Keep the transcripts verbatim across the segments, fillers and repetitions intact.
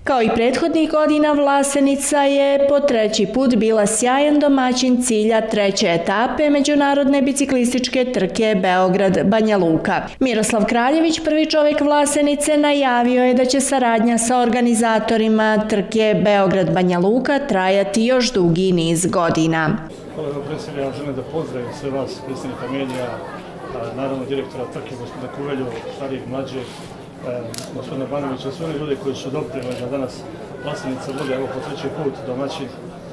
Kao i prethodnih godina, Vlasenica je po treći put bila sjajan domaćin cilja treće etape međunarodne biciklističke trke Beograd-Banja Luka. Miroslav Kraljević, prvi čovjek Vlasenice, najavio je da će saradnja sa organizatorima trke Beograd-Banja Luka trajati još dugi niz godina. Hvala vam, predsjednik, ja želim da pozdravim sve vas, predstavnika medija, naravno direktora trke, gospodina Kuvelju, starijih, mlađih, gospodina Banovića, sve one ljude koji su doprinijeli da danas Vlasenica bude evo po treći put domaćin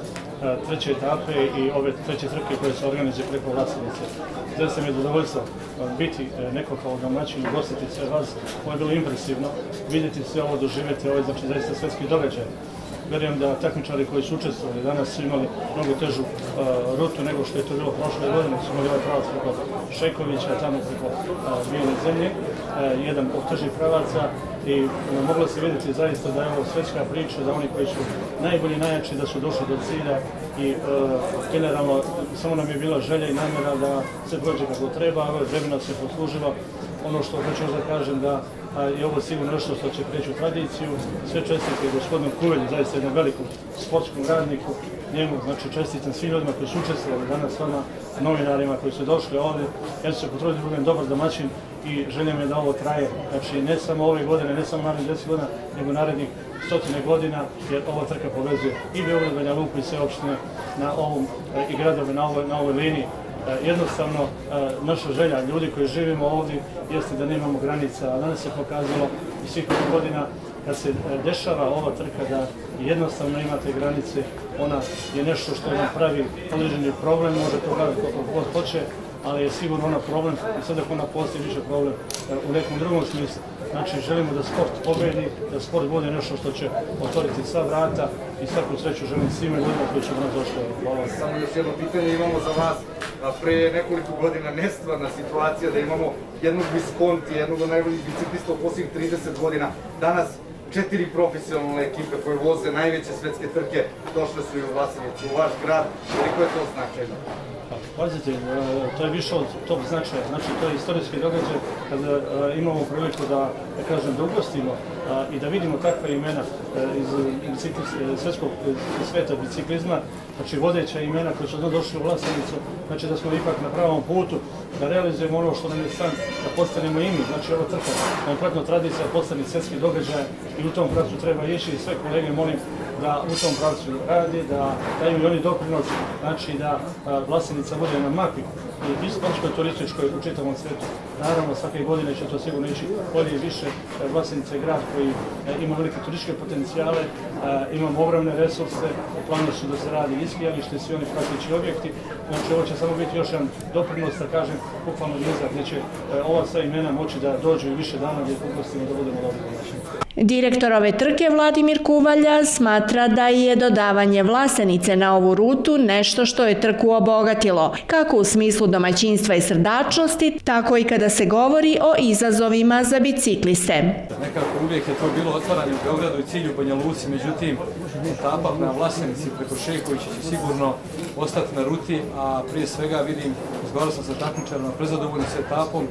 treće etape i ove treće trke koje se organizuju preko Vlasenice. Zaista mi je zadovoljstvo biti neko kao domaćin, ugostiti sve vas. Ovo je bilo impresivno, vidjeti sve ovo, doživjeti ovo, znači zaista svetski događaj. Vjerujem da takmičari koji su učestvovali danas su imali mnogo težu uh, rutu nego što je to bilo prošle godine. Su imali ovaj pravac preko Šejkovića, tamo preko uh, Bijele zemlje, uh, jedan od težih pravaca i uh, moglo se vidjeti zaista da je ovo svetska priča, da oni koji su najbolji, najjači, da su došli do cilja i uh, generalno samo nam je bila želja i namjera da se prođe kako treba, a ovo vremena se poslužilo. Ono što hoću da kažem da je ovo sigurno nešto što će prijeći u tradiciju. Sve čestitke gospodinu Kuvelju, zaista jednom velikom sportskom radniku, njemu, znači čestitam svim ljudima koji su učestvovali danas, vama, novinarima koji su došli ovdje. Ja ću se potruditi da budem dobar domaćin i želim je da ovo traje, znači ne samo ove godine, ne samo narednih deset godina, nego narednih stotine godina, jer ova trka povezuje i Beograd, Banja Luku i sve opštine na ovom, i gradove na ovoj, na ovoj liniji. Jednostavno, naša želja, ljudi koji živimo ovdje, jeste da nemamo granica, a danas se pokazalo i svih ovih godina kad se dešava ova trka da jednostavno imate granice, ona je nešto što nam pravi određeni problem, može to gledati koliko god hoće, ali je sigurno ona problem i sad ako ona postoji više problem u nekom drugom smislu. Znači, želimo da sport pobedi, da sport bude nešto što će otvoriti sva vrata i svaku sreću želim svima ljudima koji su nas došli. Hvala. Samo još jedno pitanje imamo za vas. Pre nekoliko godina nestvarna situacija da imamo jednog Visconti, jednog od najboljih biciklista u posljednjih trideset godina. Danas četiri profesionalne ekipe koje voze najveće svetske trke došle su i u Vlasenicu, u vaš grad. Koliko je to značajno? Pazite, to je više od tog značaja, znači to je istorijski događaj kada imamo priliku da, da kažem, da ugostimo i da vidimo takva imena iz svetskog sveta biciklizma, znači vodeća imena koji su došli u Vlasenicu, znači da smo ipak na pravom putu, da realizujemo ono što nam je san, da postanemo i mi, znači ovo trka, kompletno tradicija, postane svetski događaj i u tom pravcu treba ići i sve kolege molim da u tom pravcu radi, da daju i oni doprinos, znači da Vlasenica bude na mapi i sportskoj, turističkoj u čitavom svijetu. Naravno, svake godine će to sigurno ići bolje i više. Vlasenica je grad koji ima velike turističke potencijale, imamo ogromne resurse, u planu su da se radi i skijalište, svi oni prateći objekti. Znači, ovo će samo biti još jedan doprinos, da kažem, bukvalno nizak, gdje će ova sva imena moći da dođu i više dana gdje upustimo da budemo dobri domaćini. Direktor ove trke Vladimir Kuvalja smatra da je dodavanje Vlasenice na ovu rutu nešto što je trku obogatilo, kako u smislu domaćinstva i srdačnosti, tako i kada se govori o izazovima za bicikliste. Nekako uvijek je to bilo otvaranje u Beogradu i cilju Banja Luci, međutim etapa na Vlasenici preko Šejkovića će sigurno ostati na ruti, a prije svega vidim, razgovarao sam sa takmičarima, prezadovoljni s etapom.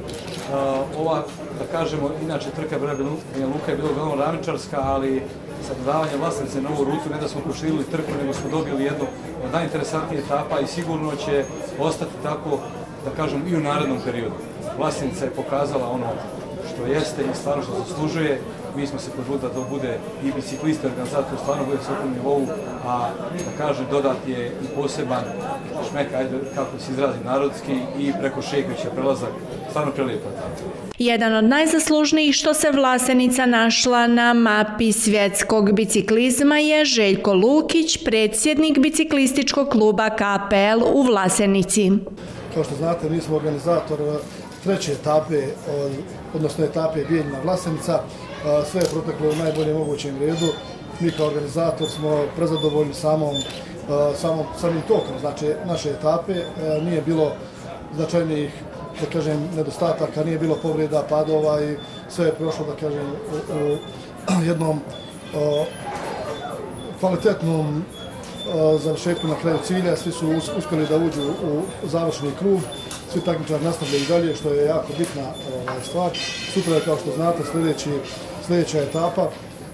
Ova, da kažemo, inače trka Banja Luka je bila uglavnom ravničarska, ali sa dodavanjem Vlasenice na ovu rutu ne da smo proširili trku, nego smo dobili jednu od najinteresantnijih etapa i sigurno će ostati tako, da kažem, i u narednom periodu. Vlasenice je pokazala ono što jeste i stvarno što zaslužuje. Mi smo se potrudili da to bude i biciklista, organizator stvarno bude visokom nivou, a da kažem, dodat je i poseban šmek, ajde, kako se izrazi narodski, i preko Šejkovića prelazak, stvarno prelijepa. Jedan od najzaslužnijih što se Vlasenica našla na mapi svjetskog biciklizma je Željko Lukić, predsjednik biciklističkog kluba K P L u Vlasenici. Kao što znate, mi smo organizator treće etape, odnosno etape Bijeljina Vlasenica. Sve je proteklo u najboljem mogućem redu. Mi kao organizator smo prezadovoljni samom, samom, samim tokom, znači naše etape. Nije bilo značajnijih, da kažem, nedostataka, nije bilo povreda, padova i sve je prošlo, da kažem, u, u jednom o, kvalitetnom o, završetku na kraju cilja. Svi su uspjeli da uđu u završni krug. Svi takmičari nastavljaju dalje, što je jako bitna ovaj, stvar. Sutra je, kao što znate, sljedeći, sljedeća etapa.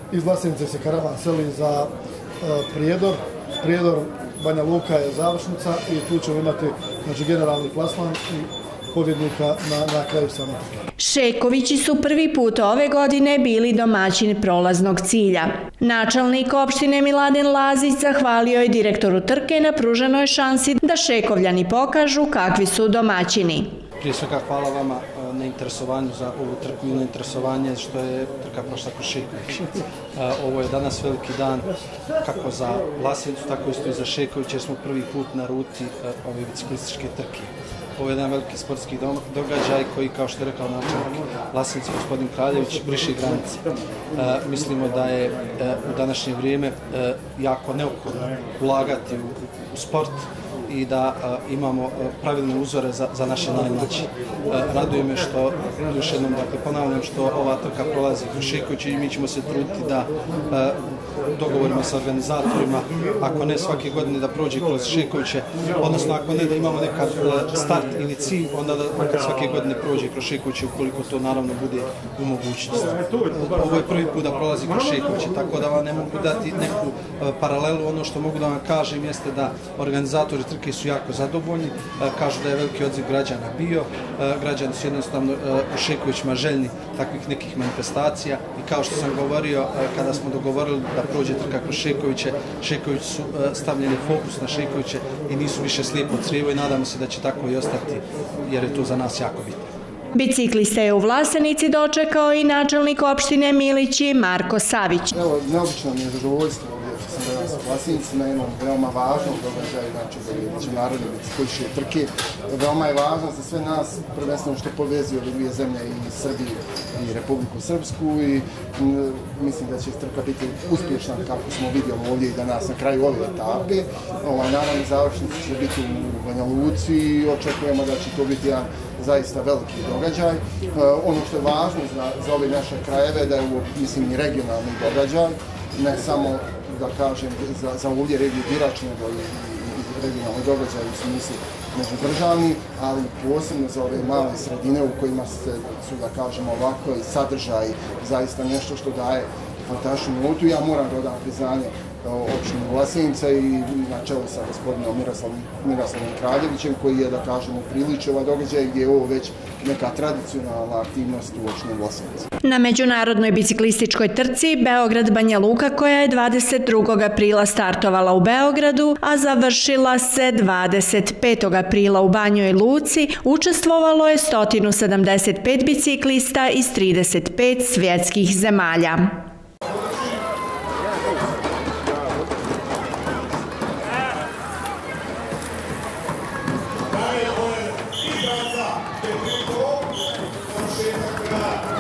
Iz Vlasenice se karavan seli za Prijedor. Prijedor, Banja Luka je završnica i tu ćemo imati znači, generalni plasman i pobjednika na, na kraju samog trke. Šekovići su prvi put ove godine bili domaćin prolaznog cilja. Načelnik opštine Miladin Lazić zahvalio je direktoru trke na pruženoj šansi da Šekovljani pokažu kakvi su domaćini. Prije svega hvala vama na interesovanju za ovu trku i na interesovanje što je trka prošla kroz Šeković. Ovo je danas veliki dan kako za Vlasenicu, tako isto i za Šeković jer smo prvi put na ruti ove biciklističke trke. Ovo je jedan veliki sportski događaj koji, kao što je rekao načelnik Vlasenice, gospodin Kraljević, briše granice. E, mislimo da je e, u današnje vrijeme e, jako neophodno ulagati u, u sport i da a, imamo a, pravilne uzore za, za naše najmlađe. Raduje me što, još jednom dakle, ponavljam, što ova trka prolazi kroz Šeković i mi ćemo se truditi da a, dogovorimo sa organizatorima, ako ne svake godine da prođe kroz Šekoviće, odnosno ako ne da imamo nekad start ili cilj, onda da makar svake godine prođe kroz Šekoviće ukoliko to naravno bude u mogućnosti. Ovo je prvi put da prolazi kroz Šekoviće, tako da vam ne mogu dati neku a, paralelu. Ono što mogu da vam kažem jeste da organizatori trke su jako zadovoljni, kažu da je veliki odziv građana bio, građani su jednostavno u Šekovićima željni takvih nekih manifestacija i kao što sam govorio, kada smo dogovorili da prođe trka kroz Šekoviće, Šeković su stavljeni fokus na Šekoviće i nisu više slijepo crijevo i nadamo se da će tako i ostati jer je to za nas jako bitno. Bicikliste je u Vlasenici dočekao i načelnik opštine Milići Marko Savić. Evo, neobično mi je zadovoljstvo ovdje što sam danas u Vlasenici na jednom veoma važnom događaju, znači da je međunarodne biciklističke trke. Veoma je važno za sve nas, prvenstveno što povezuje ove dvije zemlje i Srbiju i Republiku Srpsku i m, mislim da će trka biti uspješna kako smo vidjeli ovdje i danas na kraju ove etape. Ovaj, naravno, završnica će biti u Banja Luci i očekujemo da će to biti jedan zaista veliki događaj. E, ono što je važno za, za ove naše krajeve da je ovo, mislim, i regionalni događaj, ne samo, da kažem, za, za ovdje regiju Birač, nego i, i regionalni događaj u smislu međudržavni, ali posebno za ove male sredine u kojima se, su, da kažemo ovako, i sadržaj zaista nešto što daje fantastičnu notu. Ja moram dodati priznanje opštine Vlasenica i na čelu sa gospodinom Miroslavom, Miroslavom Kraljevićem koji je, da kažemo, priliči ova događaj gdje je ovo već neka tradicionalna aktivnost u opštini Vlasenica. Na međunarodnoj biciklističkoj trci Beograd-Banja Luka koja je dvadeset drugog aprila startovala u Beogradu, a završila se dvadeset petog aprila u Banjoj Luci, učestvovalo je sto sedamdeset pet biciklista iz trideset pet svjetskih zemalja. Thank you.